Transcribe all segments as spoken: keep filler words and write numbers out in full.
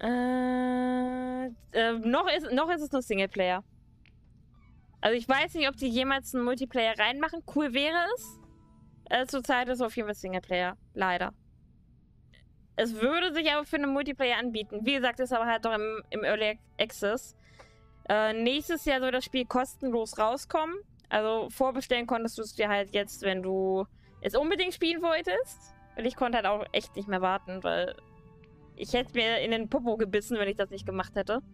Äh, äh, noch ist, noch ist es nur Singleplayer. Also ich weiß nicht, ob die jemals einen Multiplayer reinmachen. Cool wäre es. Äh, zurzeit ist es auf jeden Fall Singleplayer. Leider. Es würde sich aber für einen Multiplayer anbieten. Wie gesagt, ist aber halt doch im, im Early Access. Äh, nächstes Jahr soll das Spiel kostenlos rauskommen. Also vorbestellen konntest du es dir halt jetzt, wenn du es unbedingt spielen wolltest. Und ich konnte halt auch echt nicht mehr warten, weil ich hätte mir in den Popo gebissen, wenn ich das nicht gemacht hätte.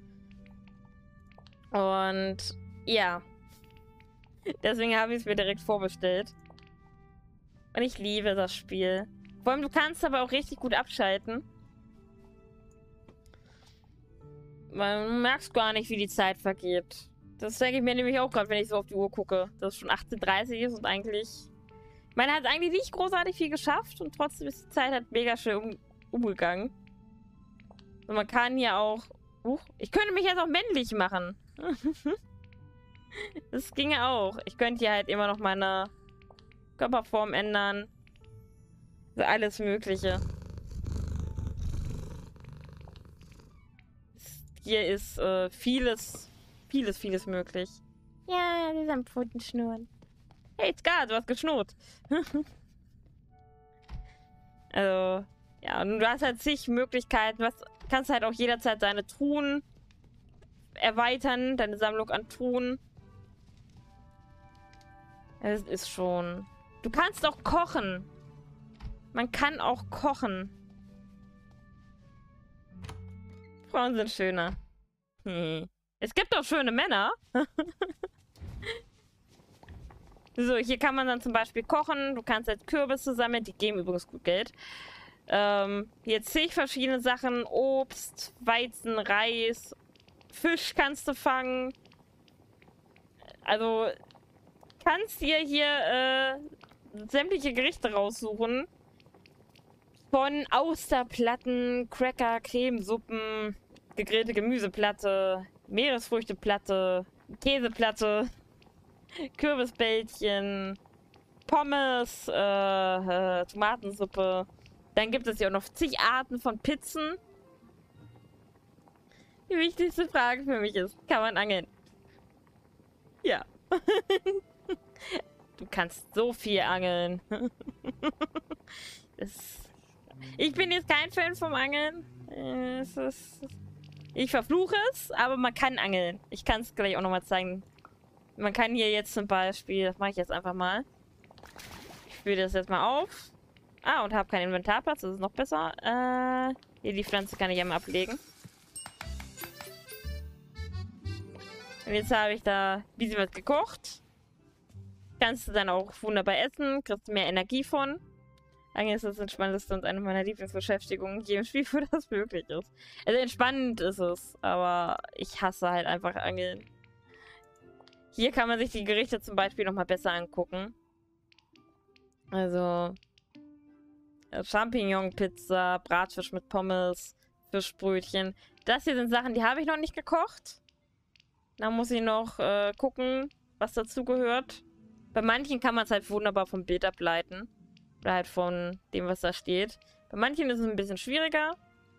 Und ja. Deswegen habe ich es mir direkt vorbestellt. Und ich liebe das Spiel. Vor allem, du kannst aber auch richtig gut abschalten. Man merkt gar nicht, wie die Zeit vergeht. Das denke ich mir nämlich auch gerade, wenn ich so auf die Uhr gucke. Dass es schon achtzehn Uhr dreißig ist und eigentlich... Man hat eigentlich nicht großartig viel geschafft und trotzdem ist die Zeit halt mega schön um, umgegangen. Und man kann ja auch... Uh, ich könnte mich jetzt auch männlich machen. Das ginge auch. Ich könnte hier halt immer noch meine Körperform ändern. Also alles Mögliche. Hier ist äh, vieles, vieles, vieles möglich. Ja, die sind Pfoten schnurren. Hey, Ska, du hast geschnurrt. Also, ja, und du hast halt zig Möglichkeiten. Du kannst halt auch jederzeit deine Truhen erweitern, deine Sammlung an Truhen. Es ist schon... Du kannst auch kochen. Man kann auch kochen. Frauen sind schöner. Hm. Es gibt auch schöne Männer. So, hier kann man dann zum Beispiel kochen. Du kannst jetzt Kürbisse sammeln. Die geben übrigens gut Geld. Ähm, hier zig verschiedene Sachen. Obst, Weizen, Reis. Fisch kannst du fangen. Also... kannst dir hier äh, sämtliche Gerichte raussuchen. Von Austerplatten, Cracker, Cremesuppen, gegrillte Gemüseplatte, Meeresfrüchteplatte, Käseplatte, Kürbisbällchen, Pommes, äh, äh, Tomatensuppe. Dann gibt es ja auch noch zig Arten von Pizzen. Die wichtigste Frage für mich ist, kann man angeln? Ja. Du kannst so viel angeln. Das... Ich bin jetzt kein Fan vom Angeln. Es ist... Ich verfluche es, aber man kann angeln. Ich kann es gleich auch nochmal zeigen. Man kann hier jetzt zum Beispiel... Das mache ich jetzt einfach mal. Ich führe das jetzt mal auf. Ah, und habe keinen Inventarplatz. Das ist noch besser. Äh, hier, die Pflanze kann ich einmal ablegen. Und jetzt habe ich da ein bisschen was gekocht. Kannst du dann auch wunderbar essen. Kriegst mehr Energie von. Eigentlich ist das Entspannteste und eine meiner Lieblingsbeschäftigungen in jedem Spiel, wo das möglich ist. Also entspannend ist es, aber ich hasse halt einfach Angeln. Hier kann man sich die Gerichte zum Beispiel nochmal besser angucken. Also Champignon-Pizza, Bratfisch mit Pommes, Fischbrötchen. Das hier sind Sachen, die habe ich noch nicht gekocht. Da muss ich noch äh, gucken, was dazu gehört. Bei manchen kann man es halt wunderbar vom Bild ableiten. Oder halt von dem, was da steht. Bei manchen ist es ein bisschen schwieriger.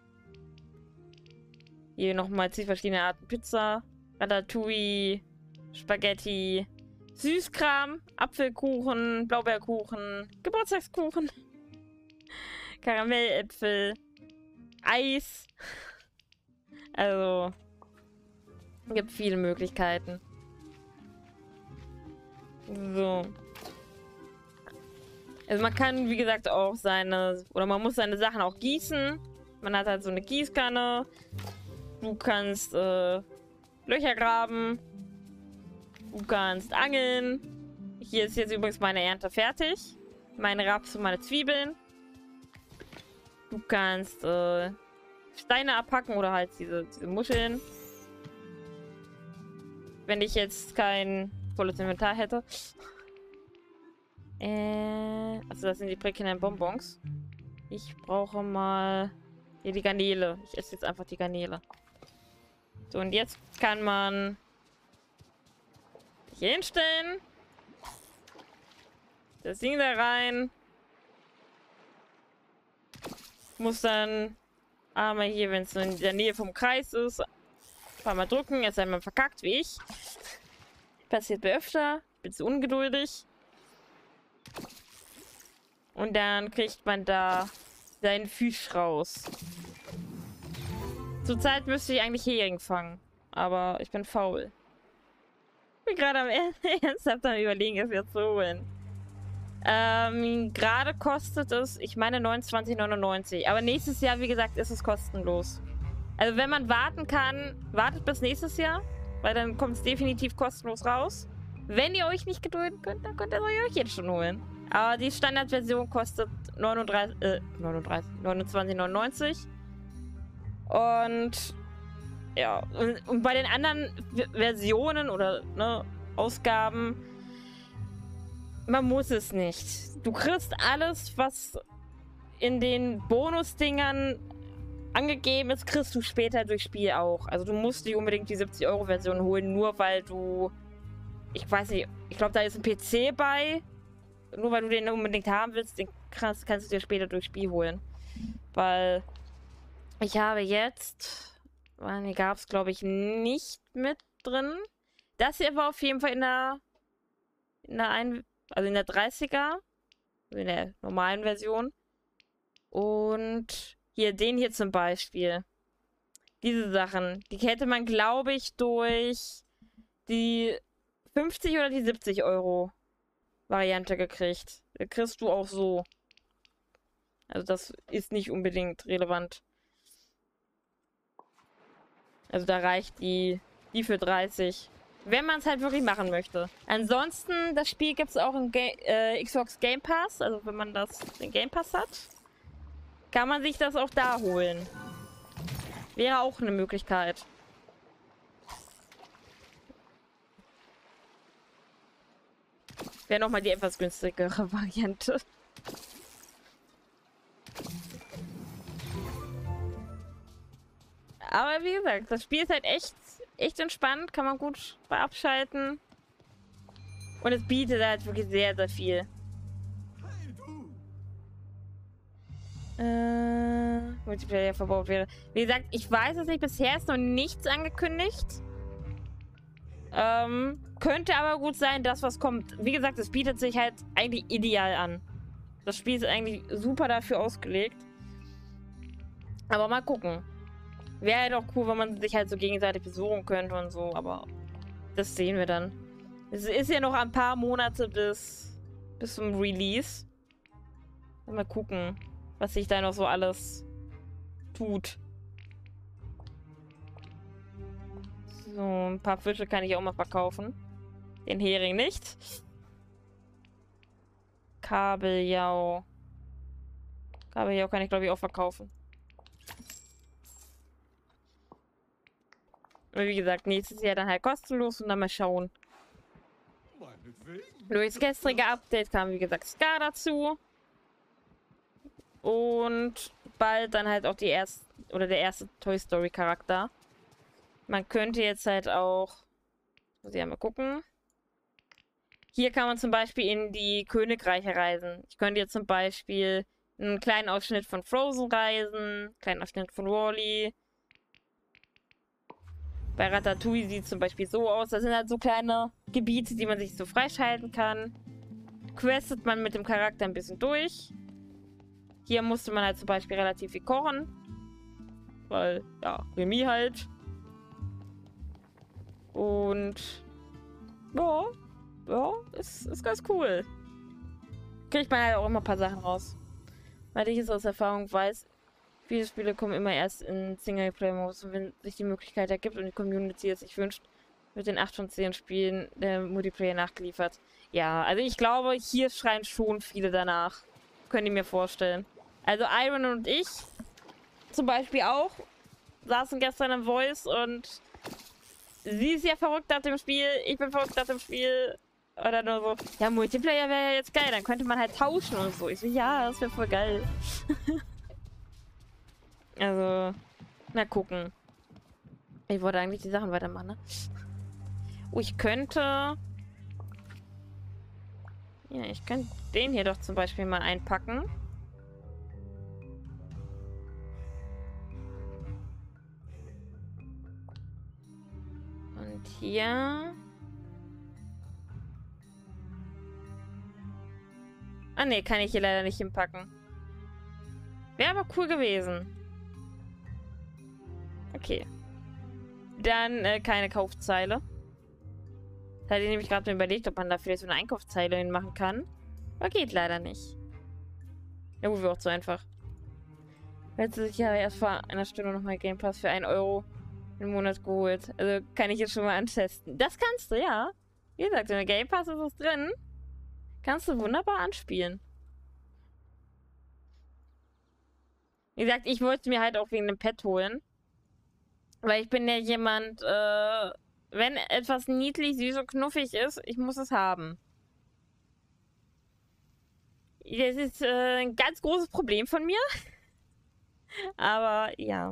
Hier nochmal zig verschiedene Arten Pizza. Ratatouille, Spaghetti, Süßkram, Apfelkuchen, Blaubeerkuchen, Geburtstagskuchen, Karamelläpfel, Eis. Also, es gibt viele Möglichkeiten. So. Also man kann, wie gesagt, auch seine... Oder man muss seine Sachen auch gießen. Man hat halt so eine Gießkanne. Du kannst äh, Löcher graben. Du kannst angeln. Hier ist jetzt übrigens meine Ernte fertig. Meine Raps und meine Zwiebeln. Du kannst äh, Steine abhacken oder halt diese, diese Muscheln. Wenn ich jetzt kein volles Inventar hätte. Äh, also das sind die prickelnden Bonbons. Ich brauche mal hier die Garnele. Ich esse jetzt einfach die Garnele. So, und jetzt kann man hier hinstellen. Das Ding da rein. Muss dann Aber hier, wenn es in der Nähe vom Kreis ist, ein paar Mal drücken, es sei man verkackt wie ich. Passiert mir öfter. Bin zu ungeduldig. Und dann kriegt man da seinen Fisch raus. Zurzeit müsste ich eigentlich Hering fangen. Aber ich bin faul. Ich bin gerade am ernsthaft am Überlegen, es jetzt zu holen. Ähm, gerade kostet es, ich meine, neunundzwanzig neunundneunzig. Aber nächstes Jahr, wie gesagt, ist es kostenlos. Also wenn man warten kann, wartet bis nächstes Jahr. Weil dann kommt es definitiv kostenlos raus. Wenn ihr euch nicht gedulden könnt, dann könnt ihr euch jetzt schon holen. Aber die Standardversion kostet neununddreißig, äh, neununddreißig, neunundzwanzig neunundneunzig. Und ja, und, und bei den anderen v Versionen oder ne, Ausgaben, man muss es nicht. Du kriegst alles, was in den Bonusdingern angegeben ist, kriegst du später durchs Spiel auch. Also du musst dir unbedingt die siebzig Euro Version holen, nur weil du, ich weiß nicht, ich glaube da ist ein P C bei. Nur weil du den unbedingt haben willst, den kannst, kannst du dir später durchs Spiel holen. Weil ich habe jetzt, die gab es glaube ich nicht mit drin. Das hier war auf jeden Fall in der, in der ein, also in der dreißiger, in der normalen Version. Und hier, den hier zum Beispiel. Diese Sachen, die hätte man glaube ich durch die fünfzig oder die siebzig Euro Variante gekriegt. Da kriegst du auch so. Also das ist nicht unbedingt relevant. Also da reicht die, die für dreißig. Wenn man es halt wirklich machen möchte. Ansonsten, das Spiel gibt es auch im Ga äh, Xbox Game Pass. Also wenn man das den Game Pass hat, kann man sich das auch da holen. Wäre auch eine Möglichkeit. Wäre nochmal die etwas günstigere Variante. Aber wie gesagt, das Spiel ist halt echt, echt entspannt. Kann man gut bei abschalten. Und es bietet halt wirklich sehr, sehr viel. Äh, Multiplayer verbaut wäre. Wie gesagt, ich weiß es nicht. Bisher ist noch nichts angekündigt. Ähm, könnte aber gut sein, dass was kommt. Wie gesagt, es bietet sich halt eigentlich ideal an. Das Spiel ist eigentlich super dafür ausgelegt. Aber mal gucken. Wäre halt auch cool, wenn man sich halt so gegenseitig besuchen könnte und so, aber das sehen wir dann. Es ist ja noch ein paar Monate bis, bis zum Release. Mal gucken, was sich da noch so alles tut. So, ein paar Fische kann ich auch mal verkaufen. Den Hering nicht. Kabeljau. Kabeljau kann ich, glaube ich, auch verkaufen. Und wie gesagt, nächstes Jahr dann halt kostenlos und dann mal schauen. Durch das gestrige Update kam, wie gesagt, Scar dazu. Und bald dann halt auch die erste, oder der erste Toy Story Charakter. Man könnte jetzt halt auch, muss ich ja mal gucken. Hier kann man zum Beispiel in die Königreiche reisen. Ich könnte jetzt zum Beispiel einen kleinen Ausschnitt von Frozen reisen, einen kleinen Ausschnitt von Wall-E. Bei Ratatouille sieht es zum Beispiel so aus. Das sind halt so kleine Gebiete, die man sich so freischalten kann. Questet man mit dem Charakter ein bisschen durch. Hier musste man halt zum Beispiel relativ viel kochen. Weil, ja, Remy halt. Und ja, ja, ist, ist ganz cool. Kriegt man halt auch immer ein paar Sachen raus. Weil ich es aus Erfahrung weiß, viele Spiele kommen immer erst in Singleplayer-Modus. Und wenn sich die Möglichkeit ergibt und die Community es sich wünscht, wird in acht von zehn Spielen der Multiplayer nachgeliefert. Ja, also ich glaube, hier schreien schon viele danach. Könnt ihr mir vorstellen. Also Iron und ich zum Beispiel auch saßen gestern im Voice und sie ist ja verrückt nach dem Spiel, ich bin verrückt nach dem Spiel. Oder nur so, ja, Multiplayer wäre ja jetzt geil, dann könnte man halt tauschen und so. Ich so, ja, das wäre voll geil. Also, na gucken. Ich wollte eigentlich die Sachen weitermachen, ne? Oh, ich könnte... Ja, ich könnte den hier doch zum Beispiel mal einpacken. Und hier... Ah ne, kann ich hier leider nicht hinpacken. Wäre aber cool gewesen. Okay. Dann äh, keine Kaufzeile. Da hatte ich nämlich gerade überlegt, ob man da vielleicht so eine Einkaufszeile hinmachen kann. Aber geht leider nicht. Ja gut, wäre auch zu einfach. Jetzt sich ja erst vor einer Stunde nochmal Game Pass für einen Euro im Monat geholt. Also kann ich jetzt schon mal antesten. Das kannst du, ja. Wie gesagt, in der Game Pass ist es drin. Kannst du wunderbar anspielen. Wie gesagt, ich wollte mir halt auch wegen dem Pad holen. Weil ich bin ja jemand, äh, wenn etwas niedlich, süß und knuffig ist, ich muss es haben. Das ist äh, ein ganz großes Problem von mir. Aber ja.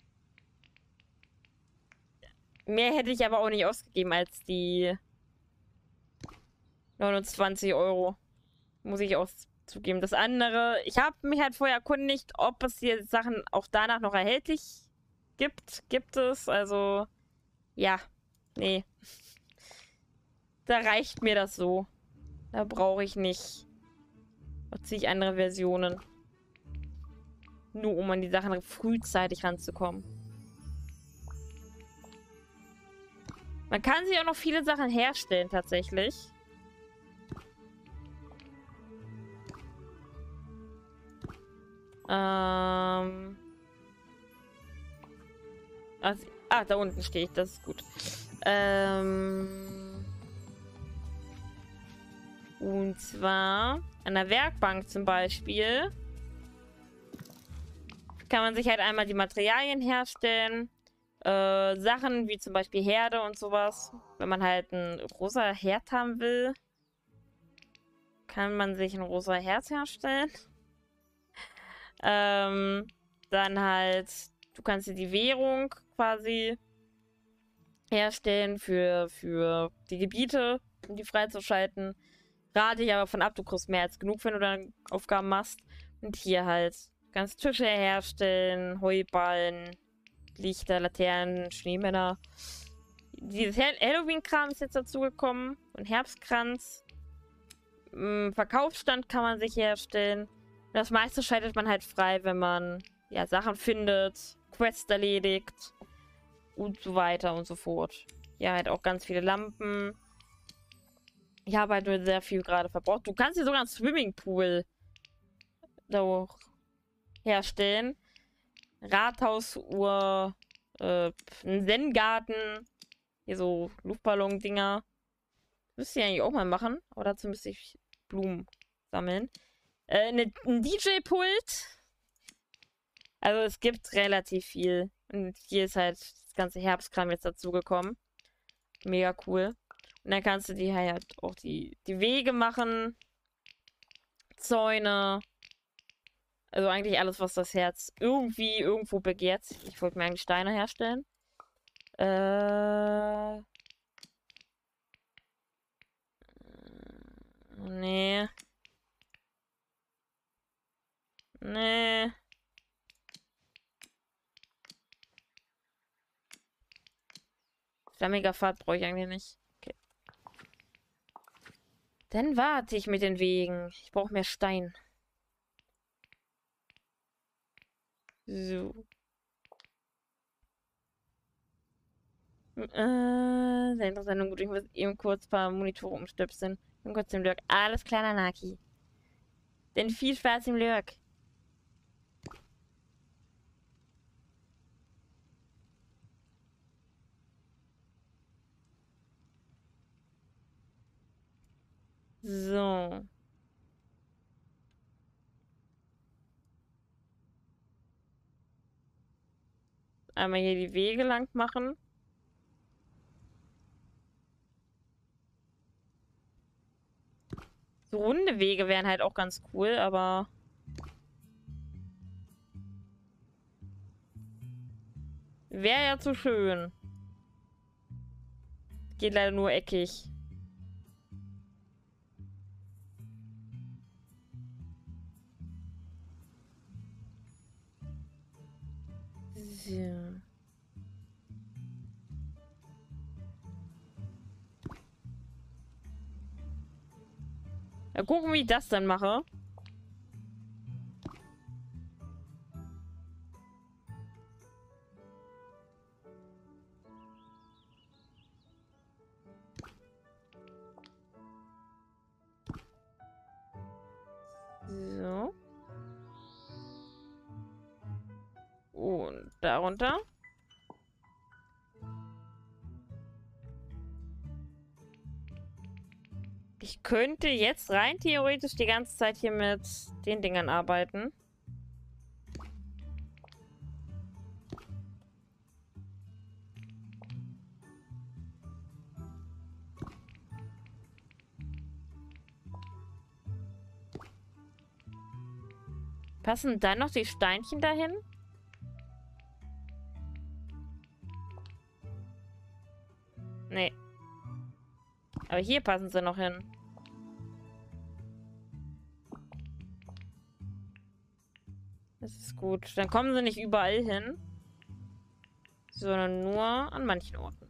Mehr hätte ich aber auch nicht ausgegeben als die neunundzwanzig Euro. Muss ich auch zugeben. Das andere, ich habe mich halt vorher erkundigt, ob es hier Sachen auch danach noch erhältlich gibt. Gibt es, also ja, nee. Da reicht mir das so. Da brauche ich nicht zig andere Versionen. Nur um an die Sachen frühzeitig ranzukommen. Man kann sich auch noch viele Sachen herstellen, tatsächlich. Ähm. Also, ah, da unten stehe ich, das ist gut. Ähm. Und zwar an der Werkbank zum Beispiel kann man sich halt einmal die Materialien herstellen. Äh, Sachen wie zum Beispiel Herde und sowas. Wenn man halt ein rosa Herd haben will, kann man sich ein rosa Herd herstellen. Ähm, dann halt, du kannst dir die Währung quasi herstellen für, für die Gebiete, um die freizuschalten. Rate ich aber von ab, du kriegst mehr als genug, wenn du dann Aufgaben machst. Und hier halt ganz Tische herstellen, Heuballen, Lichter, Laternen, Schneemänner. Dieses Halloween-Kram ist jetzt dazugekommen. Und Herbstkranz. Im Verkaufsstand kann man sich herstellen. Das meiste schaltet man halt frei, wenn man ja Sachen findet, Quests erledigt und so weiter und so fort. Ja, halt auch ganz viele Lampen. Ich habe halt nur sehr viel gerade verbraucht. Du kannst hier sogar einen Swimmingpool da auch herstellen. Rathausuhr, äh, ein Zen-Garten, hier so Luftballon-Dinger. Müsste ich eigentlich auch mal machen, aber dazu müsste ich Blumen sammeln. Äh, ne, ein D J-Pult. Also es gibt relativ viel. Und hier ist halt das ganze Herbstkram jetzt dazugekommen. Mega cool. Und dann kannst du dir halt auch die, die Wege machen. Zäune. Also eigentlich alles, was das Herz irgendwie irgendwo begehrt. Ich wollte mir eigentlich Steine herstellen. Äh. Nee. Nee. Flammiger Pfad brauche ich eigentlich nicht. Okay. Dann warte ich mit den Wegen. Ich brauche mehr Stein. So. Äh, sehr interessant. Gut, ich muss eben kurz ein paar Monitore umstöpseln. Und kurz im Lurk. Alles klar, Nanaki. Denn viel Spaß im Lurk. So. Einmal hier die Wege lang machen. So runde Wege wären halt auch ganz cool, aber... Wäre ja zu schön. Geht leider nur eckig. So. Mal gucken, wie ich das dann mache. So. Und darunter. Ich könnte jetzt rein theoretisch die ganze Zeit hier mit den Dingern arbeiten. Passen dann noch die Steinchen dahin? Nee. Aber hier passen sie noch hin. Das ist gut. Dann kommen sie nicht überall hin. Sondern nur an manchen Orten.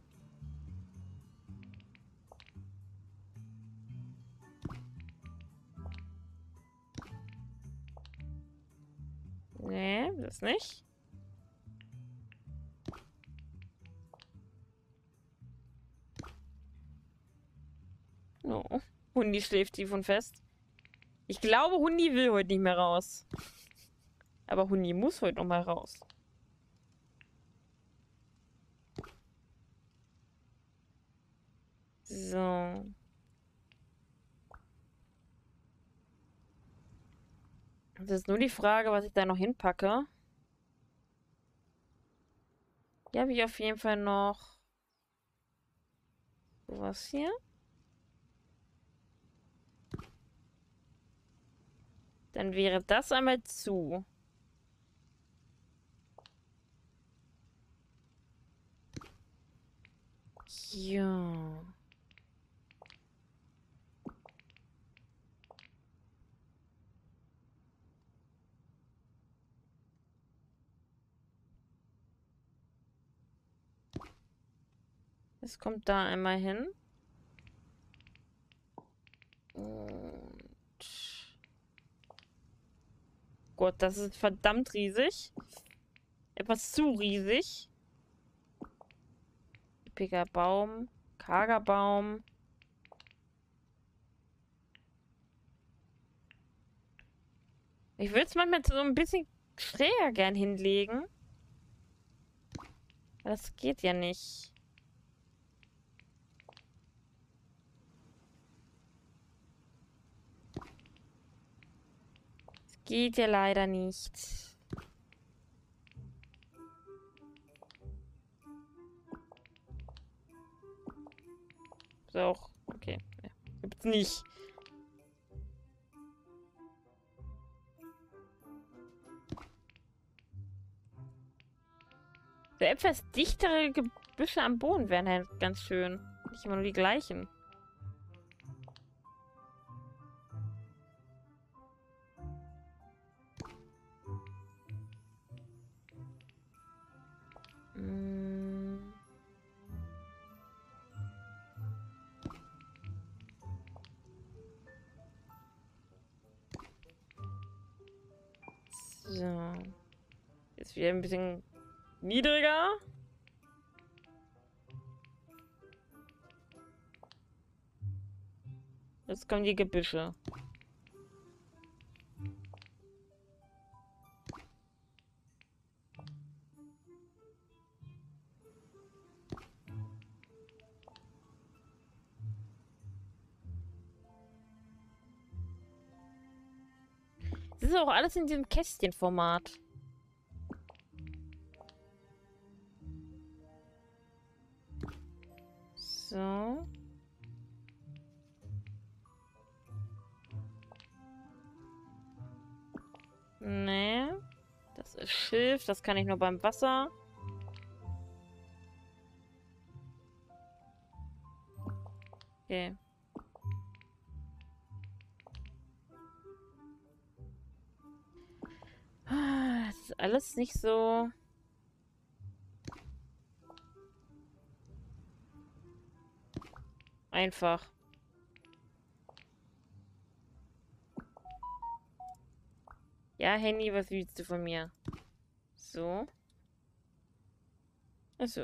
Nee, das nicht. Oh, Hundi schläft tief und fest. Ich glaube, Hundi will heute nicht mehr raus. Aber Hundi muss heute noch mal raus. So. Das ist nur die Frage, was ich da noch hinpacke. Hier habe ich auf jeden Fall noch sowas hier. Dann wäre das einmal zu. Ja. Es kommt da einmal hin. Und Gott, das ist verdammt riesig. Etwas zu riesig. Üppiger Baum. Karger Baum. Ich würde es manchmal so ein bisschen schräger gern hinlegen. Aber das geht ja nicht. Das geht ja leider nicht. So, auch. Okay. Ja. Gibt's nicht. So etwas dichtere Gebüsche am Boden wären halt ganz schön. Nicht immer nur die gleichen. Mm. So. Jetzt wieder ein bisschen niedriger. Jetzt kommen die Gebüsche. Das ist auch alles in diesem Kästchenformat. So. Nee. Das ist Schilf, das kann ich nur beim Wasser. Okay. Das ist alles nicht so... einfach. Ja, Handy, was willst du von mir? So. Achso.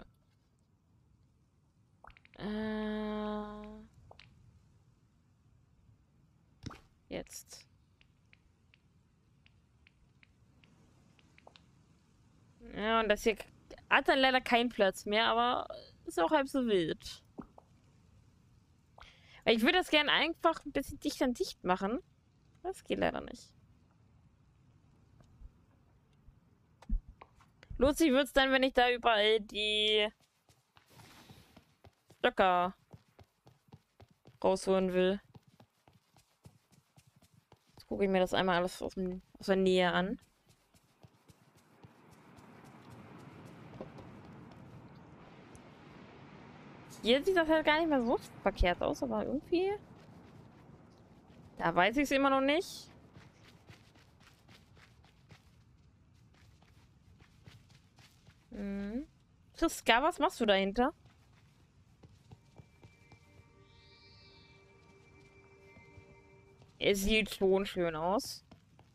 Äh. Jetzt. Ja, und das hier hat dann leider keinen Platz mehr, aber ist auch halb so wild. Ich würde das gerne einfach ein bisschen dicht an dicht machen. Das geht leider nicht. Lustig wird es dann, wenn ich da überall die Stöcker rausholen will. Jetzt gucke ich mir das einmal alles aus, dem, aus der Nähe an. Hier sieht das halt gar nicht mehr so verkehrt aus, aber irgendwie... Da weiß ich es immer noch nicht. Hm. Triska, was machst du dahinter? Es sieht schon schön aus.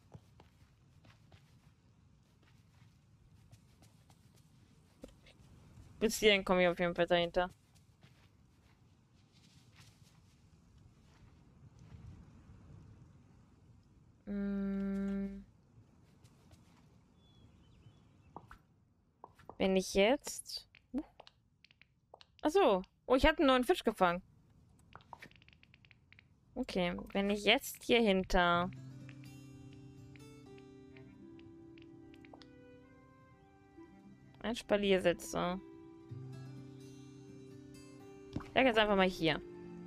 Bis hierhin komme ich auf jeden Fall dahinter. Hm. Wenn ich jetzt... Uh. Achso. Oh, ich hatte einen neuen Fisch gefangen. Okay, wenn ich jetzt hier hinter... ein Spalier setze. Ich sag jetzt einfach mal hier.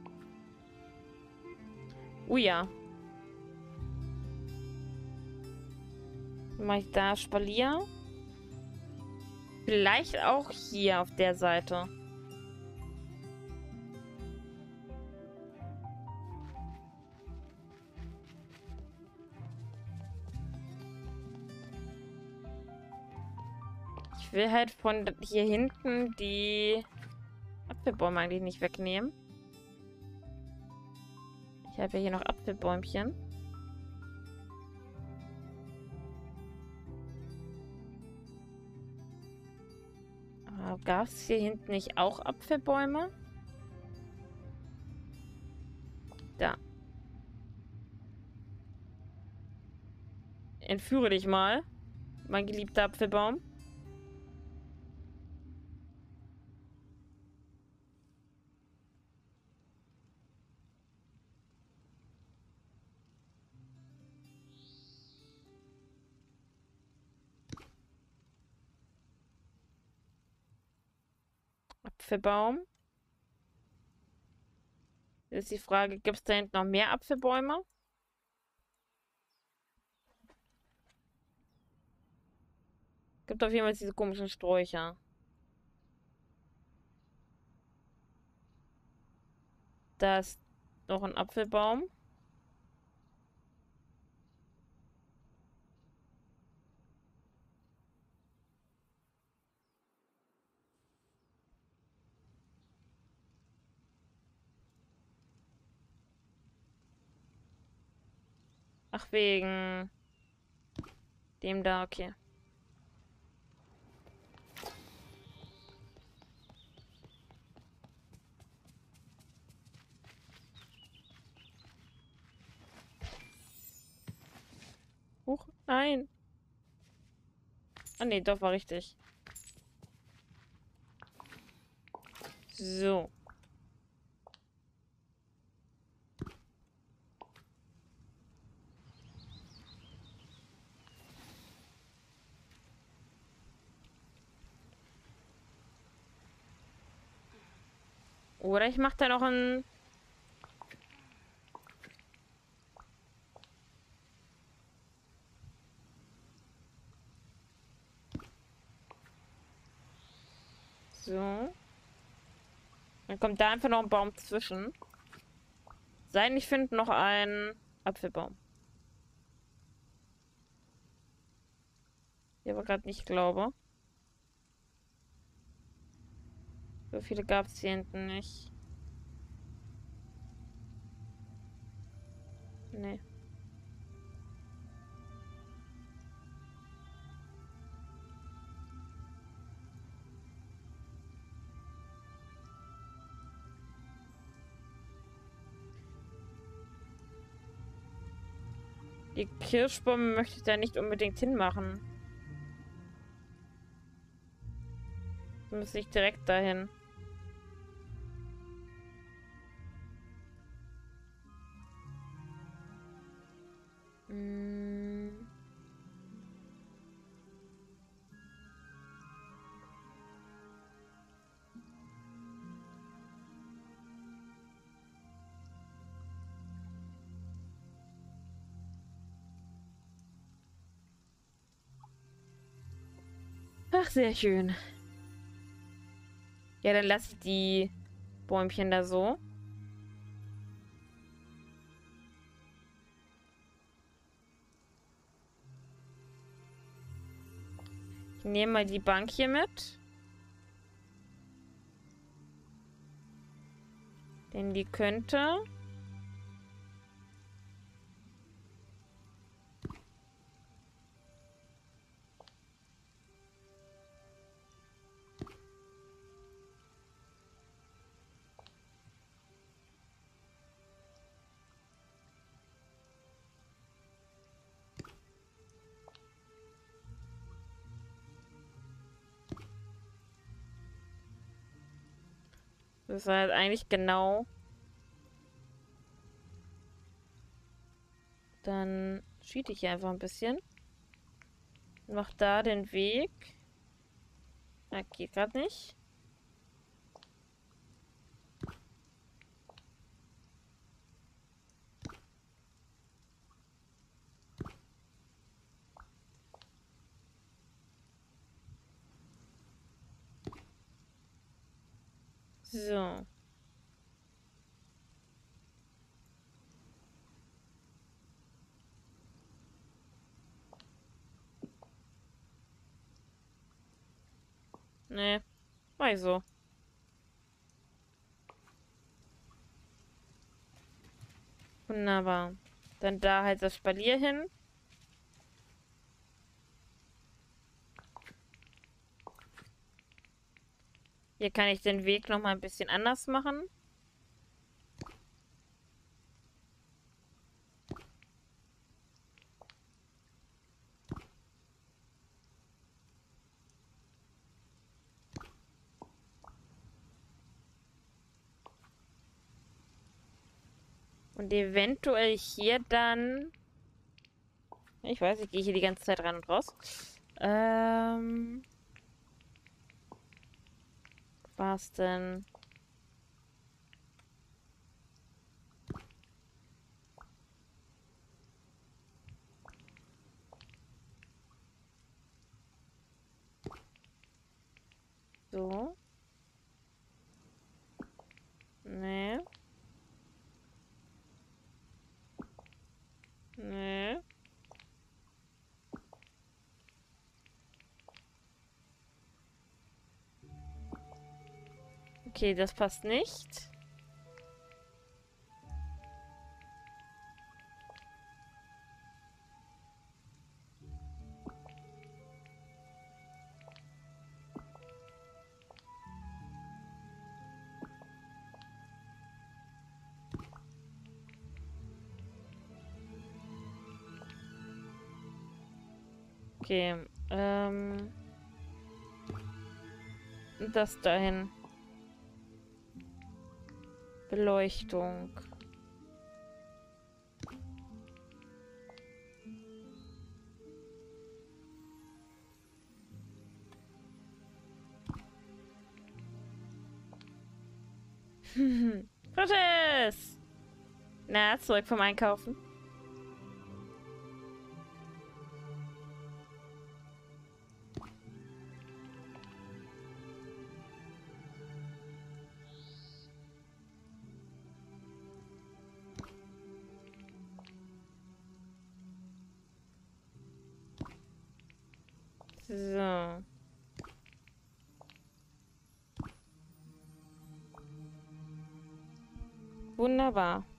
Oh ja. Dann mache ich da Spalier. Vielleicht auch hier auf der Seite. Ich will halt von hier hinten die Apfelbäume eigentlich nicht wegnehmen. Ich habe ja hier noch Apfelbäumchen. Aber gab es hier hinten nicht auch Apfelbäume? Da. Entführe dich mal, mein geliebter Apfelbaum. Apfelbaum. Jetzt ist die Frage, gibt es da hinten noch mehr Apfelbäume? Gibt auf jeden Fall diese komischen Sträucher. Da ist noch ein Apfelbaum. Ach, wegen dem da, okay. Huch, nein. Ah, nee, doch, war richtig. So. Oder ich mache da noch ein... So. Dann kommt da einfach noch ein Baum zwischen. Sein, ich finde noch einen Apfelbaum. Ich aber gerade nicht glaube. So viele gab es hier hinten nicht. Nee. Die Kirschbäume möchte ich da nicht unbedingt hinmachen. Da müsste ich direkt dahin. Hm. Ach, sehr schön. Ja, dann lasse ich die Bäumchen da so. Ich nehme mal die Bank hier mit. Denn die könnte... Das war jetzt eigentlich genau. Dann cheate ich hier einfach ein bisschen. Mach da den Weg. Ah, geht gerade nicht. So. Nee. War ich so. Wunderbar. Dann da halt das Spalier hin. Hier kann ich den Weg noch mal ein bisschen anders machen. Und eventuell hier dann... Ich weiß, ich gehe hier die ganze Zeit rein und raus. Ähm... Was denn? So. Nee. Nee. Okay, das passt nicht. Okay, ähm... das dahin. Beleuchtung. Frisches! Na, zurück vom Einkaufen. So. Wunderbar.